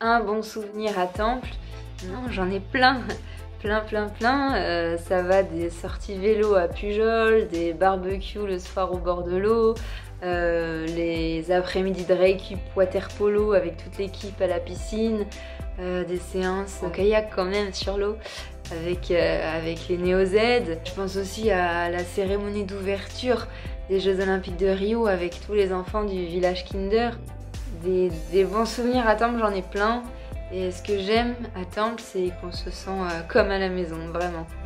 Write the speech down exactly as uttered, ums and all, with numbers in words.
un bon souvenir à Temple? Non, j'en ai plein, plein, plein, plein. Euh, ça va des sorties vélo à Pujol, des barbecues le soir au bord de l'eau, euh, les après-midi de récup water polo avec toute l'équipe à la piscine, euh, des séances en kayak quand même sur l'eau avec, euh, avec les Néo-Z. Je pense aussi à la cérémonie d'ouverture des Jeux Olympiques de Rio avec tous les enfants du village Kinder. Des, des bons souvenirs à Temple, j'en ai plein. Et ce que j'aime à Temple, c'est qu'on se sent euh, comme à la maison, vraiment.